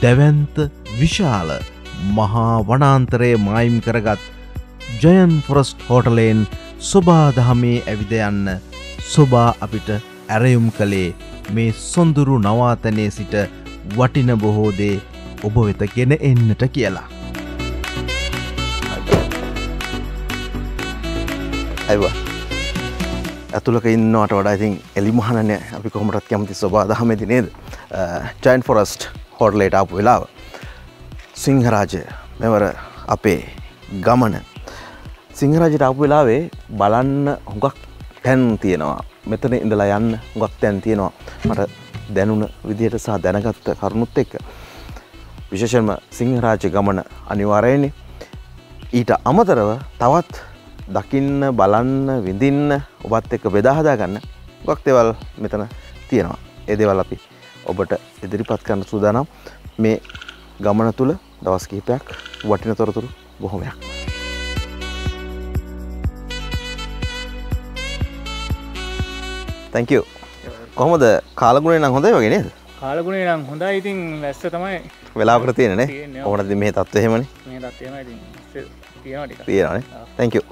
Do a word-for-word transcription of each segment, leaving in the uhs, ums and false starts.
දැවැන්ත විශාල මහා වනාන්තරයේ මායිම් කරගත් ජයන් ෆොරස්ට් හෝටලයෙන් සොබා දහමේ ඇවිද යන්න සොබා අපිට ඇරයුම් කළේ මේ සොඳුරු නවාතනයේ සිට වටින බොහෝ දේ ඔබ වෙත ගෙන එන්නට කියලා. අයිවා ඇතුළක ඉන්නවට වඩා ඉතින් එලිමහනනේ අපි කොහොමදත් කැමති සොබා දහමේදී නේද? ජයන් ෆොරස්ට් හෝටලයට ආපු වෙලාව සිංහරාජ මෙවර අපේ ගමන සිංහරාජයට ආපු වෙලාවේ බලන්න හුඟක් තැන් තියෙනවා. මෙතන ඉඳලා යන්න හුඟක් තැන් තියෙනවා. මට දැනුණ විදිහට සහ දැනගත්ත කරුණුත් එක්ක විශේෂයෙන්ම සිංහරාජ ගමන අනිවාර්යයිනේ. ඊට අමතරව තවත් දකින්න බලන්න විඳින්න ඔබත් එක්ක බෙදා හදා ගන්න හුඟක් දේවල් මෙතන තියෙනවා. ඒ දේවල් අපි ඔබට ඉදිරිපත් කරන්න සූදානම්. මේ ගමන තුල දවස් කිහිපයක් වටින තොරතුරු බොහොමයක්. thank you. කොහොමද කාලගුණේ නම් හොඳයි වගේ නේද? කාලගුණේ නම් හොඳයි. ඉතින් වැස්ස තමයි වෙලාවකට තියෙන්නේ නේ. කොහොමද මේ තත්ත්වය එහෙමනේ? මේ තත්ත්වය එහෙමයි. ඉතින් තියෙනවා ටික. තියෙනවානේ. thank you.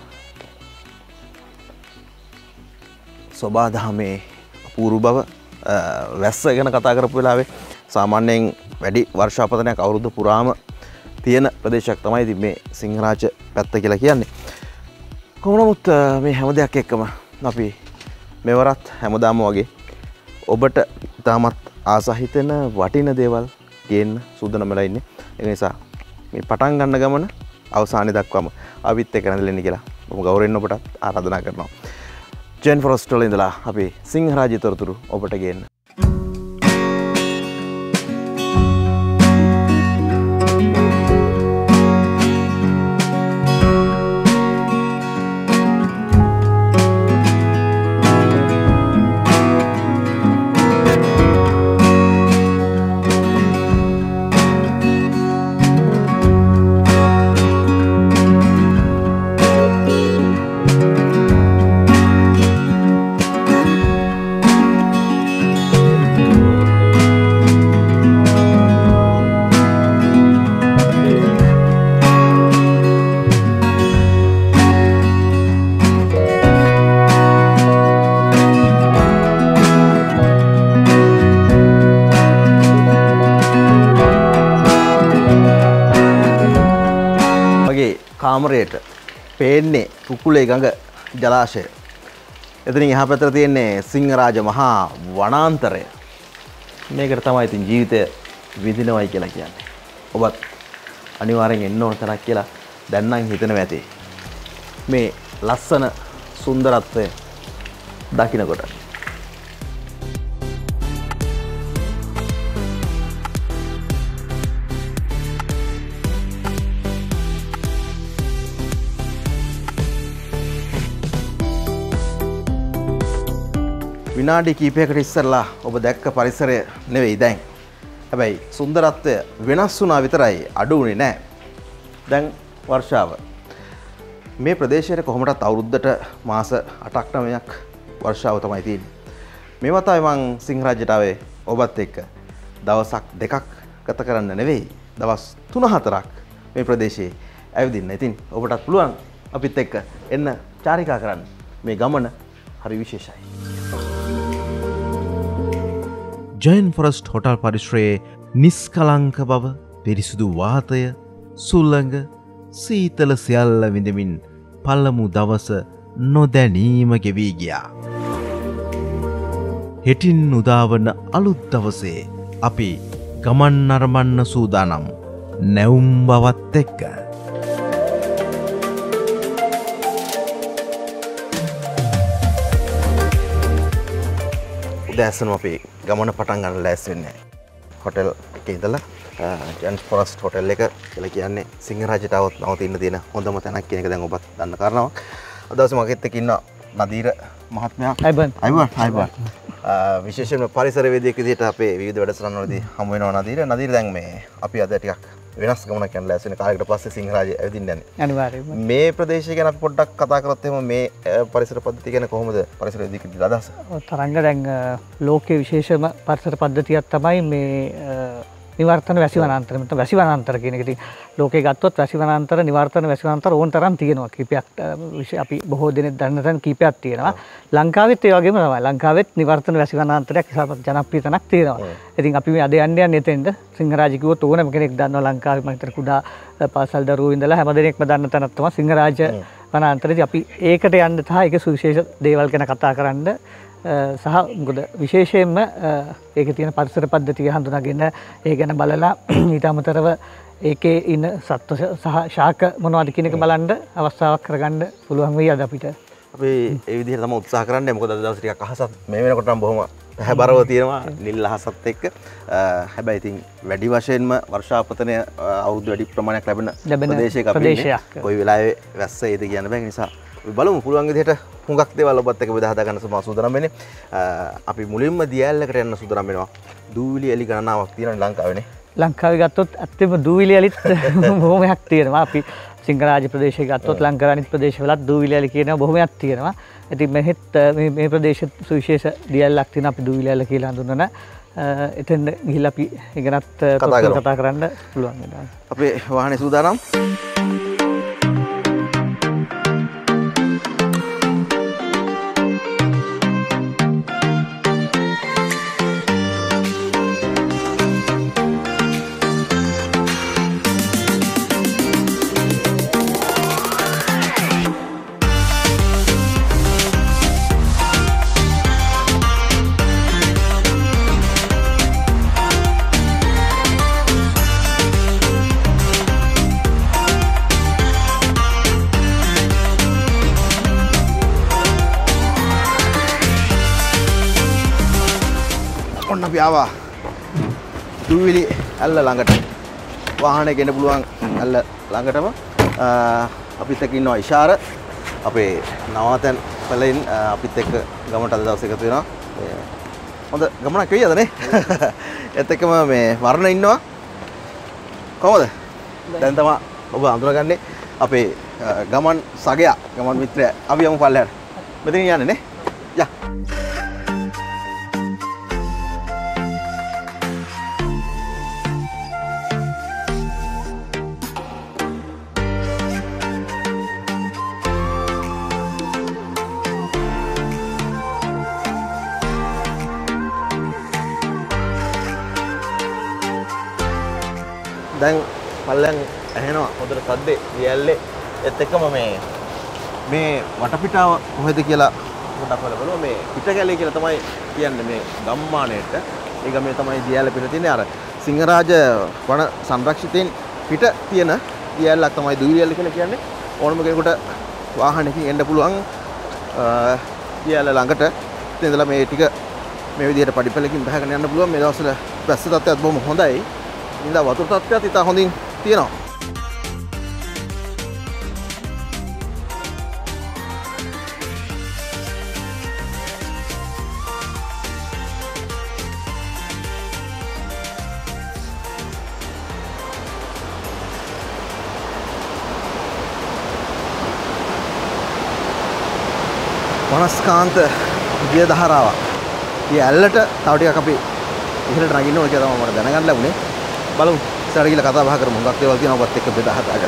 සොබා දහමේ අපූර්ව බව වැස්ස ගැන කතා කරපු වෙලාවේ සාමාන්‍යයෙන් වැඩි වර්ෂාපතනයක් අවුරුදු පුරාම තියෙන ප්‍රදේශයක් තමයි ඉතින් මේ සිංහරාජ පැත්ත කියලා කියන්නේ. කොහොම නමුත් මේ හැම දෙයක් එක්කම අපි මෙවරත් හැමදාම වගේ ඔබට තාමත් ආසහිතන වටින දේවල් ගේන්න සූදානම් වෙලා ඉන්නේ. ඒ නිසා මේ පටන් ගන්න ගමන අවසානයේ දක්වාම අපිත් එක්ක රැඳෙන්න කියලා මම ගෞරවයෙන් ඔබට ආරාධනා කරනවා. ජයන් ෆොරස්ට් වල ඉඳලා අපි සිංහරාජ තොරතුරු ඔබට ගේන්න. කාමරයට පේන්නේ කුකුලේ ගඟ ජලාශය. එතනින් එහා පැත්තට තියෙන්නේ සිංහරාජ මහා වනාන්තරය. මේකට තමයි ඉතින් ජීවිතය විඳිනවයි කියලා කියන්නේ. ඔබත් අනිවාර්යෙන් එන්න ඕන තරක් කියලා දැන් නම් හිතනවා ඇති. මේ ලස්සන සුන්දරත්වය දකින්නකොට විනාඩි කිහිපයකට ඉස්සරලා ඔබ දැක්ක පරිසරය නෙවෙයි දැන්. හැබැයි සුන්දරත්වය වෙනස් වුණා විතරයි අඩු වුණේ නැහැ. දැන් වර්ෂාව. මේ ප්‍රදේශයේ කොහොමදත් අවුරුද්දට මාස අටක් නවයක් වර්ෂාව තමයි තියෙන්නේ. මේ වතාවේ මං සිංහරාජයට ආවේ ඔබත් එක්ක දවසක් දෙකක් ගත කරන්න නෙවෙයි. දවස් තුන හතරක් මේ ප්‍රදේශයේ ඇවිදින්න. ඉතින් ඔබටත් පුළුවන් අපිත් එක්ක එන්න චාරිකා කරන්න. මේ ගමන හරි විශේෂයි. ජයන් ෆොරස්ට් හෝටල් පරිශ්‍රයේ නිස්කලංක බව, පිරිසුදු වාතය, සුළඟ, සීතල සියල්ල විඳමින් පළමු දවස නොදැනීම ගෙවී ගියා. හෙටින් උදාවන අලුත් දවසේ අපි ගමන් නරඹන්න සූදානම් නැවුම් බවත් එක්ක. උදෑසනම අපි ගමන පටන් ගන්න ලෑස්ති වෙන්නේ. හොටෙල් එකේ ඉඳලා ජයන් ෆොරස්ට් හොටෙල් එක කියලා කියන්නේ සිංහරාජයට આવත් නවතින්න තියෙන හොඳම තැනක් කියන එක දැන් ඔබත් දන්න කාරණාවක්. අද දවසේ මගෙත් එක්ක ඉන්න නදීර මහත්මයා. අයිබන්. අයිබන්. අයිබන්. විශේෂයෙන්ම පරිසරවේදියෙක් විදිහට අපේ විවිධ වැඩසටහන් වලදී හමු වෙනවා නදීර. නදීර දැන් මේ අපි අද ටිකක් වෙනස් ගමනක් යන ලෑස්ති වෙන කාලයකට පස්සේ සිංහරාජය ඇවිදින්න යන්නේ. අනිවාර්යයෙන්ම. මේ ප්‍රදේශය ගැන අපි පොඩ්ඩක් කතා කරත් එහෙම මේ පරිසර පද්ධතිය ගැන කොහොමද පරිසරවේදියෙක් අදහස? තරංග දැන් ලෝකයේ විශේෂම පරිසර පද්ධතියක් තමයි මේ නිවර්තන වැසි වනාන්තර. මෙතන වැසි වනාන්තර කියන එක ඉතින් ලෝකේ ගත්තොත් වැසි වනාන්තර නිවර්තන වැසි වනාන්තර ඕන තරම් තියෙනවා. කීපයක් අපි බොහෝ දෙනෙක් දන්න තැන් කීපයක් තියෙනවා. ලංකාවෙත් ඒ වගේම තමයි. ලංකාවෙත් නිවර්තන වැසි වනාන්තරයක් ඉතාමත් ජනප්‍රිය තැනක් තියෙනවා. ඉතින් අපි මේ අද යන්න යන්නේ එතෙන්ද. සිංහරාජ කිව්වොත් ඕනම කෙනෙක් දන්නවා ලංකාවේ මම හිතන කුඩා පාසල් දරුවෝ ඉඳලා හැම දෙනෙක්ම දන්න තැනක් තමයි සිංහරාජ වනාන්තරය. අපි ඒකට යන්න තහ ඒක සුවිශේෂ දේවල් ගැන කතා කරන්න සහ මොකද විශේෂයෙන්ම ඒකේ තියෙන පරිසර පද්ධතිය හඳුනාගෙන ඒ ගැන බලලා ඊට අමතරව ඒකේ ඉන්න සත්ව සහ ශාක මොනවද කියන එක බලන්න අවස්ථාවක් කරගන්න පුළුවන් වෙයි අද අපිට. අපි ඒ විදිහට තමයි උත්සාහ කරන්නේ. මොකද අද දවස් ටිකක් අහසත් මේ වෙනකොට නම් බොහොම පැහැබරව තියෙනවා නිල් අහසත් එක්ක. හැබැයි ඉතින් වැඩි වශයෙන්ම වර්ෂාපතනය අවුරුදු වැඩි ප්‍රමාණයක් ලැබෙන ප්‍රදේශයක අපි ඉන්නේ. කොයි වෙලාවෙ වැස්ස එයිද කියන්න බෑ. ඒ නිසා අපි බලමු පුළුවන් විදිහට හුඟක් දේවල් ඔබත් එක්ක බෙදා හදා ගන්න සූදානම් වෙන්නේ. අපි මුලින්ම දියැලකට යන්න සූදානම් වෙනවා. දූවිලි එලි ගණනාවක් තියෙනවා ලංකාවේ නේ. ලංකාවේ ගත්තොත් ඇත්තම දූවිලි එලිත් බොහොමයක් තියෙනවා. අපි සිංහරාජ ප්‍රදේශයේ ගත්තොත් ලංකාවේ අනිත් ප්‍රදේශවලත් දූවිලි එලි කියනවා බොහොමයක් තියෙනවා. ඉතින් මෙහෙත් මේ මේ ප්‍රදේශ සුවිශේෂ දියැලක් තියෙනවා අපි දූවිලි එලි කියලා හඳුන්වන. එතෙන් ගිහිල්ලා අපි ඉගෙනත් කතා කරන්න පුළුවන් වෙනවා. අපේ වාහනේ සූදානම්. අපි ආවා දූවිලි ඇල්ල ළඟට වාහනේ ගෙන්න පුළුවන් ඇල්ල ළඟටම අපිත් එක්ක ඉන්නවා ඉෂාර අපේ නවාතැන් වලින් අපිත් එක්ක ගමට අද දවසේ එකතු වෙනවා හොඳ ගමනක් වෙයි අද නේ ඒත් එක්කම මේ වර්ණ ඉන්නවා කොහොමද දැන් තමයි ඔබ අඳුරගන්නේ අපේ ගමන් සගයා ගමන් මිත්‍රයා අපි යමු පල්ලෙහාට මෙතන යන්නේ නේ යා දැන් පල්ලෙන් ඇහෙනවා හොඳට සද්දේ දියැල්ලේ ඒත් එක්කම මේ මේ වටපිටාව කොහෙද කියලා පොඩ්ඩක් බලලා බලමු මේ පිටකැලේ කියලා තමයි කියන්නේ මේ ගම්මානයේට ඒ ගමේ තමයි දියැල්ල පිට තියෙන්නේ අර සිංහරාජ වන සංරක්ෂිතයෙන් පිට තියෙන දියැල්ලක් තමයි දූවිලි කියලා කියන්නේ ඕනම කෙනෙකුට වාහනයකින් එන්න පුළුවන් දියැල්ල ළඟට ඉතින් ඉඳලා මේ ටික මේ විදිහට පඩිපෙළකින් බහගෙන යන්න පුළුවන් මේ දවස්වල වැස්ස තත්ත්වයක් බොහොම හොඳයි ඉඳලා වතුර තත්ත්වයක් ඉතා හොඳින් තියෙනවා. වනස්කාන්ත දිය දහරාවක්. මේ ඇල්ලට තව ටිකක් අපි ඉහළට නගින්න ඕන කියලා තමයි මට දැනගන්න ලැබුණේ. බලමු ඉස්සරහ ගිහලා කතා බහ කරමු. හුඟක් දේවල් තියෙනවා ඔබත් එක්ක බෙදා හදාගන්න.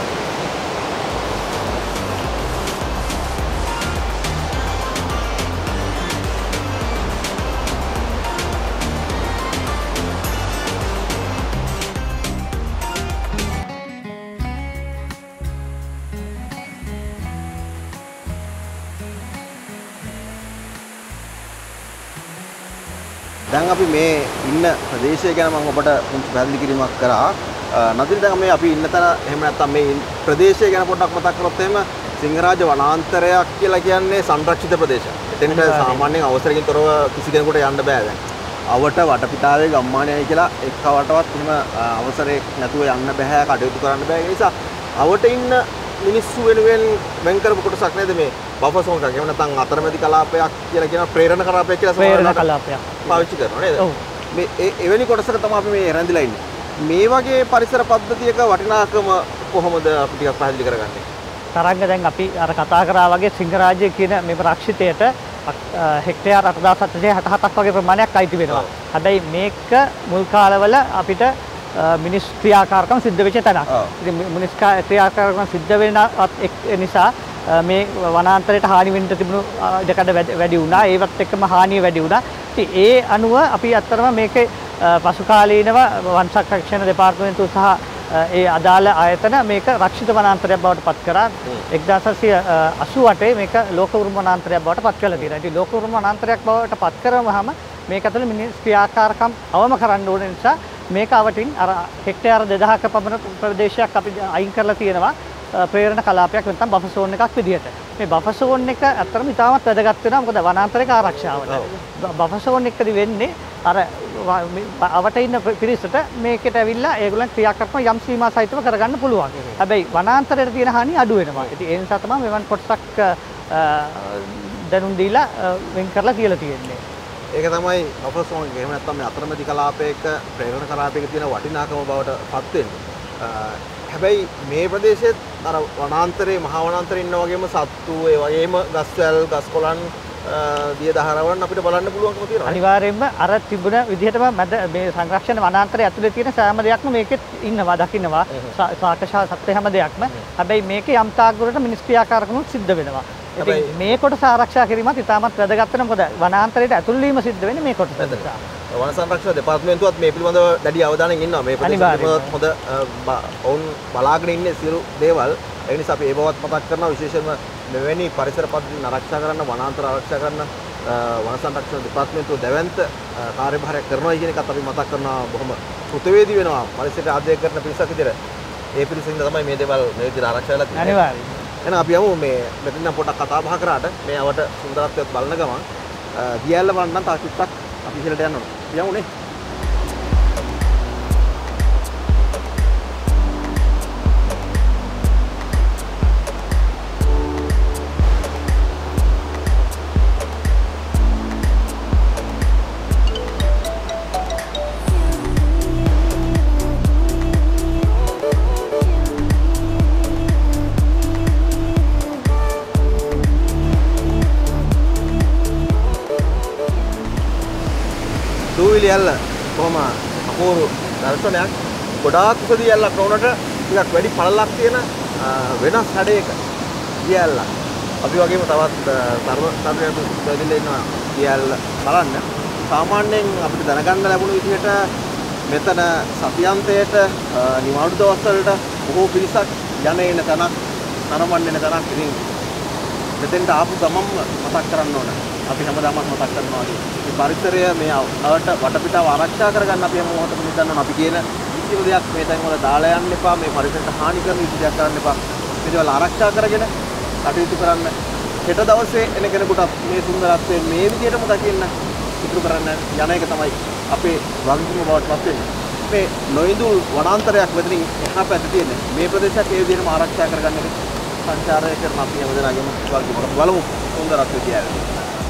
දැන් අපි මේ ඉන්න ප්‍රදේශය ගැන මම ඔබට පුංචි පැහැදිලි කිරීමක් කරා. නදින් දැන් මේ අපි ඉන්න තැන එහෙම නැත්නම් මේ ප්‍රදේශය ගැන පොඩ්ඩක් මතක් කරොත් එහෙම සිංහරාජ වනාන්තරයක් කියලා කියන්නේ සංරක්ෂිත ප්‍රදේශයක්. එතෙන්ට සාමාන්‍යයෙන් අවසරකින් තොරව කිසි කෙනෙකුට යන්න බෑ දැන්. අවට වටපිටාවේ ගම්මානයයි කියලා එක්කවටවත් එහෙම අවසරයක් නැතුව යන්න බෑ, කටයුතු කරන්න බෑ. ඒ නිසා අවට ඉන්න මිනිස්සු වෙනුවෙන් වෙන් කරපු කොටසක් නේද මේ බෆර් සෝන් එකක්. එහෙම නැත්නම් අතරමැදි කලාපයක් කියලා කියන ප්‍රේරණ කලාපයක් කියලා ප්‍රේරණ කලාපයක් පාවිච්චි කරනවා නේද? ඔව්. මේ එවැනි කොටසක තමයි අපි මේ රැඳිලා ඉන්නේ. මේ වගේ පරිසර පද්ධතියක වටිනාකම කොහොමද අපි ටිකක් පැහැදිලි කරගන්නේ? තරංග දැන් අපි අර කතා කරා වගේ සිංහරාජය කියන මේ රක්ෂිතයට හෙක්ටයාර් අටදාස් හතසිය හැට හතක් වගේ ප්‍රමාණයක් අයිති වෙනවා. හැබැයි මේක මුල් කාලවල අපිට මිනිස් ක්‍රියාකාරකම් සිද්ධ වෙච්ච තැනක්. ඉතින් මිනිස් ක්‍රියාකාරකම් සිද්ධ වෙන නිසා මේ වනාන්තරයට හානි වෙන්න තිබුණු ඉඩකඩ වැඩි වුණා. ඒවත් එක්කම හානිය වැඩි වුණා. ඉතින් ඒ අනුව අපි අත්‍තරම මේකේ පසු කාලීනව වන සංරක්ෂණ දෙපාර්තමේන්තුව සහ ඒ අදාළ ආයතන මේක රක්ෂිත වනාන්තරයක් බවට පත් කරා. එක්දාස් නවසිය අසූ අටේ මේක ලෝක උරුම වනාන්තරයක් බවට පත් කරලා තියෙනවා. ඉතින් ලෝක උරුම වනාන්තරයක් බවට පත් කරවම මේක ඇතුළේ මිනිස් ක්‍රියාකාරකම් අවම කරන්න ඕන නිසා මේක අවටින් අර හෙක්ටයාර දෙදහක පමණ ප්‍රදේශයක් අපි අයින් කරලා තියෙනවා ප්‍රේරණ කලාපයක් නැත්නම් බෆර් සෝන් එකක් විදිහට. මේ බෆර් සෝන් එක අත්‍තරම ඉතාමත් වැදගත් වෙනවා. මොකද වනාන්තරයක ආරක්ෂාවට. බෆර් සෝන් එකදී වෙන්නේ අර අවට ඉන්න පිරිසට මේකට ඇවිල්ලා ඒගොල්ලන් ක්‍රියාකර්ම යම් සීමා සහිතව කරගන්න පුළුවන්. හැබැයි වනාන්තරයට තියෙන හානිය අඩු වෙනවා. ඉතින් ඒ නිසා තමයි මෙවන් කොටසක් දැනුම් දීලා වෙන් කරලා කියලා තියෙන්නේ. ඒක තමයි බෆර් සෝන් එක. එහෙම නැත්නම් මේ අතරමැදි කලාපයක ප්‍රේරණ කලාපයක තියෙන වටිනාකම බවට පත් වෙන්නේ. හැබැයි මේ ප්‍රදේශෙත් අර වනාන්තරයේ මහා වනාන්තරේ ඉන්නා වගේම සත්තු ඒ වගේම ගස්වැල් ගස්කොළන් දිය දහරවන් අපිට බලන්න පුළුවන්කම තියෙනවා. අනිවාර්යයෙන්ම අර තිබුණ විදිහටම මැද මේ සංරක්ෂණ වනාන්තරය ඇතුලේ තියෙන සෑම දෙයක්ම මේකෙත් ඉන්නවා දකින්නවා. සාකෂා සත්‍ය හැම දෙයක්ම. හැබැයි මේකේ යම් තාක් දුරට මිනිස් ක්‍රියාකාරකමුත් සිද්ධ වෙනවා. ඉතින් මේ කොටස ආරක්ෂා කිරීමත් ඉතාමත් වැදගත් වෙනවා. මොකද වනාන්තරයට ඇතුල් වීම සිද්ධ වෙන්නේ මේ කොටස නිසා. වන සංරක්ෂණ දෙපාර්තමේන්තුවත් මේ පිළිබඳව දැඩි අවධානයෙන් ඉන්නවා. මේ ප්‍රදේශවල හොඳ ඔවුන් බලාගෙන ඉන්නේ සියලු දේවල්. ඒ නිසා අපි ඒ බවත් මතක් කරනවා. විශේෂයෙන්ම මෙවැනි පරිසර පද්ධති ආරක්ෂා කරන්න, වනාන්තර ආරක්ෂා කරන්න වන සංරක්ෂණ දෙපාර්තමේන්තුව දැවැන්ත කාර්යභාරයක් කරනවා කියන එකත් අපි මතක් කරනවා. බොහොම කෘතවේදී වෙනවා පරිසරයට ආදරය කරන පිරිසක් විදිහට. ඒ පිරිසින්ද තමයි මේ දේවල් මේ විදිහට ආරක්ෂා වෙලා තියෙන්නේ. අනිවාර්යයෙන්. එහෙනම් අපි යමු මේ මෙතන නම් පොඩ්ඩක් කතා බහ කරාට මේ අවට සුන්දරත්වයත් බලන ගමන් දියැල්ල බලන්න තා චුට්ටක් අපි ඉහළට යන්න ඕනේ. යමුනේ. දූවිලි ඇල්ල කොහොම අපූර්ව දර්ශනයක්. ගොඩාක් උසදී ඇල්ලක් වුණාට ටිකක් වැඩි පළලක් තියෙන වෙනස් හැඩයක දියැල්ලක්. අපි වගේම තවත් තරුණ තරුණයන් ඉන්නවා දියැල්ල බලන්න. සාමාන්‍යයෙන් අපිට දැනගන්න ලැබුණු විදිහට මෙතන සතියන්තයට නිවාඩු දවස්වලට බොහෝ පිරිසක් යන එන තැනක්, තරමන්න එන තැනක්. ඉතින් මෙතෙන්ට ආපු ගමම්ම මතක් කරන්න ඕන. අපි හැමදාම මතක් කරනවා වගේ මේ පරිසරය මේ අවට වටපිටාව ආරක්ෂා කරගන්න අපි හැම මොහොතකම හිතන්න ඕන. අපි කියන කිසිම දෙයක් මේ තැන් වල දාලා යන්න එපා. මේ පරිසරයට හානි කරන කිසි දෙයක් කරන්න එපා. මේ දේවල් ආරක්ෂා කරගෙන කටයුතු කරන්න. හෙට දවසේ එන කෙනෙකුට මේ සුන්දරත්වය මේ විදිහටම දකින්න ඉතුරු කරන්න යන එක තමයි අපේ වගකීම බවට පත් වෙන්නේ. මේ නොඉඳුල් වනාන්තරයක් මෙතනින් එහා පැත්තේ තියෙන්නේ. මේ ප්‍රදේශයක් ඒ විදිහටම ආරක්ෂා කරගන්න එක සංචාරය කරන අපි හැමදෙනාගේම වගකීමක්. බලමු සුන්දරත්වය කියන්නේ.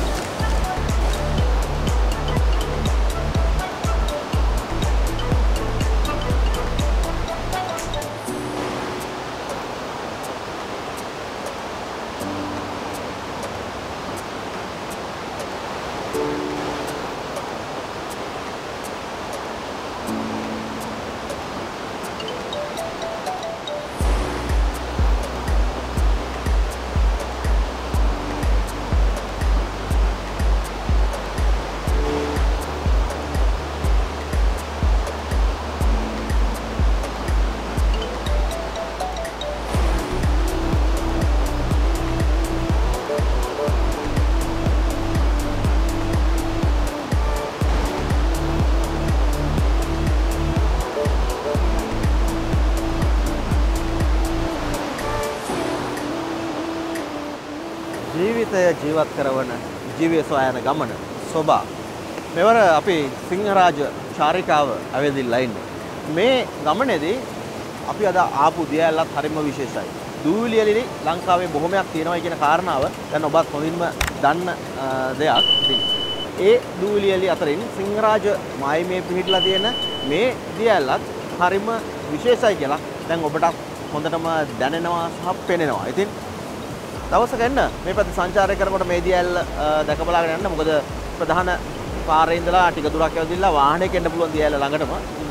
ජීවිතය ජීවත් කරවන ජීවය සොයන ගමන සොබා. මෙවර අපි සිංහරාජ චාරිකාව ඇවිදිලා ඉන්නේ. මේ ගමනේදී අපි අද ආපු දියැලත් හරිම විශේෂයි. දූවිලි ඇලි ලංකාවේ බොහොමයක් තියෙනවා කියන කාරණාව දැන් ඔබත් හොඳින්ම දන්න දෙයක්. ඉතින් ඒ දූවිලි ඇලි අතරින් සිංහරාජ මායිමේ පිහිටලා තියෙන මේ දියැලත් හරිම විශේෂයි කියලා දැන් ඔබට හොඳටම දැනෙනවා සහ පෙනෙනවා. ඉතින් දවසක එන්න මේ පැත්තේ සංචාරය කරනකොට මේ දියැල්ල දැක බලාගෙන යන්න. මොකද ප්‍රධාන පාරේ ඉඳලා ටික දුරක් යවදිලා වාහනයක එන්න පුළුවන් දියැල්ල ළඟටම.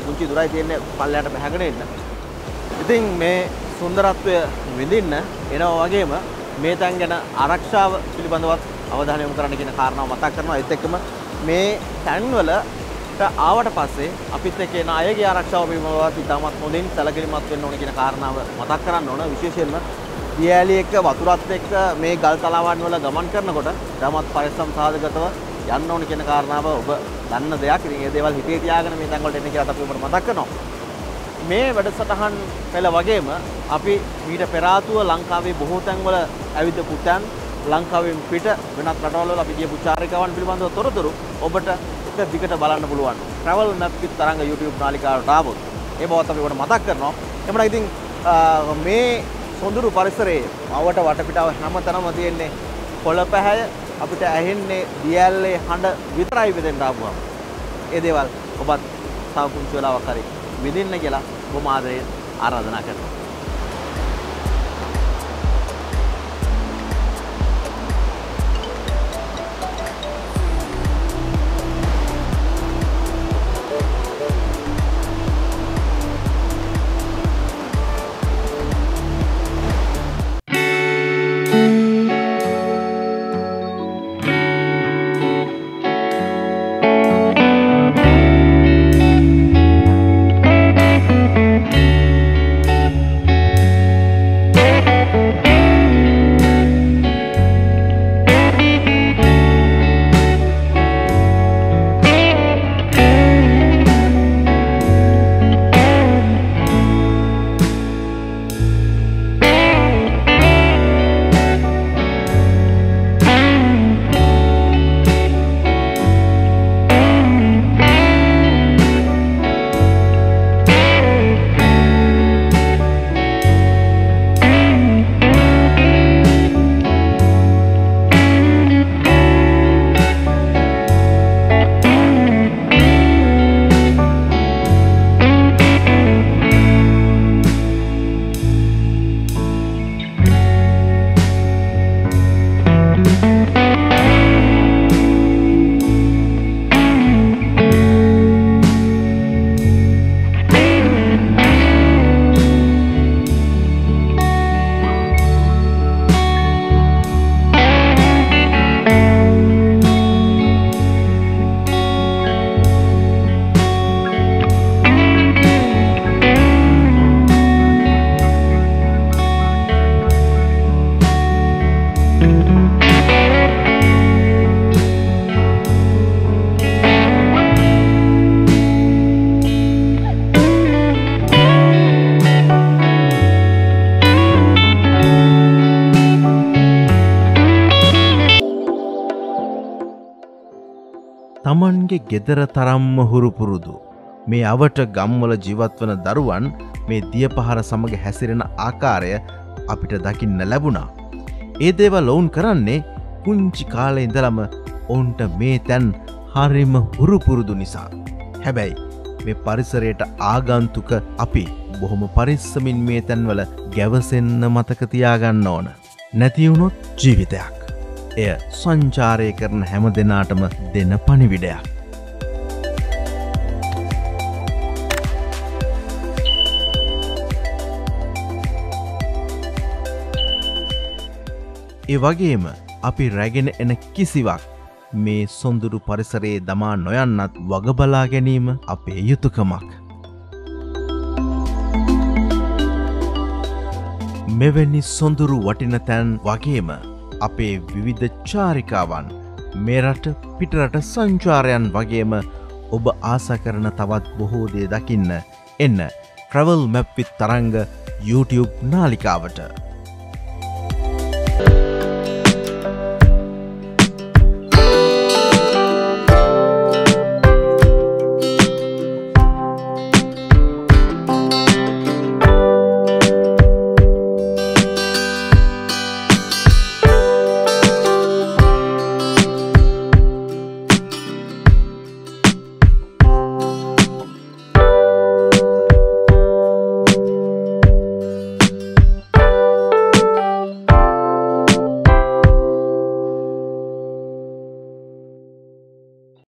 පුංචි දුරයි තියෙන්නේ පල්ලයට බහගෙන එන්න. ඉතින් මේ සුන්දරත්වය විඳින්න එනවා වගේම මේ තැන් ගැන ආරක්ෂාව පිළිබඳවත් අවධානය යොමු කරන්න කියන කාරණාව මතක් කරනවා. ඒත් එක්කම මේ තැන්වලට ආවට පස්සේ අපිත් එක්ක එන අයගේ ආරක්ෂාව පිළිබඳවත් ඉතාමත් හොඳින් සැලකිලිමත් වෙන්න ඕන කියන කාරණාව මතක් කරන්න ඕන. විශේෂයෙන්ම දියඇලි එක්ක වතුරත් එක්ක මේ ගල් තලාවන් වල ගමන් කරනකොට ඉතාමත් පරිස්සම් සාධකව යන්න ඕන කියන කාරණාව ඔබ දන්න දෙයක්. ඉතින් මේ දේවල් හිතේ තියාගෙන මේ තැන් වලට එන්න කියලා අපි ඔබට මතක් කරනවා. මේ වැඩසටහන් පෙළ වගේම අපි මීට පෙර ආතුව ලංකාවේ බොහෝ තැන්වල ඇවිදපු තැන් ලංකාවෙන් පිට වෙනත් රටවල් වල අපි ගියපු චාරිකාවන් පිළිබඳව තොරතුරු ඔබට එක දිගට බලන්න පුළුවන්. travel map with තරංග YouTube නාලිකාවට ආවොත් ඒ බවත් අපි ඔබට මතක් කරනවා. එමුණ ඉතින් මේ සොඳුරු පරිසරයේ අවට වටපිටාව හැමතැනම තියෙන්නේ කොළ පැහැය. අපිට ඇහෙන්නේ දියැල්ලේ හඬ විතරයි වෙදෙන්න ආවම. ඒ දේවල් ඔබත් තව පුංචි වෙලාවක් හරි විඳින්න කියලා බොහොම ආදරයෙන් ආරාධනා කරනවා. තමන්ගේ ගෙදර තරම්ම හුරු පුරුදු මේ අවට ගම්වල ජීවත් වන දරුවන් මේ දියපහර සමග හැසිරෙන ආකාරය අපිට දකින්න ලැබුණා. ඒ දේවල් ඔවුන් කරන්නේ පුංචි කාලේ ඉඳලම ඔවුන්ට මේ තැන් හරිම හුරු පුරුදු නිසා. හැබැයි මේ පරිසරයට ආගන්තුක අපි බොහොම පරිස්සමින් මේ තැන්වල ගැවසෙන්න මතක තියාගන්න ඕන. නැති වුණොත් ජීවිතයක්. එය සංචාරය කරන හැම දෙනාටම දෙන පණිවිඩයක්. ඒ වගේම අපි රැගෙන එන කිසිවක් මේ සොඳුරු පරිසරයේ දමා නොයන්නත් වගබලා ගැනීම අපේ යුතුකමක්. මෙවැනි සොඳුරු වටින තැන් වගේම අපේ විවිධ චාරිකාවන් මේ රට පිටරට සංචාරයන් වගේම ඔබ ආසා කරන තවත් බොහෝ දේ දකින්න එන්න Travel Map with තරංග YouTube නාලිකාවට.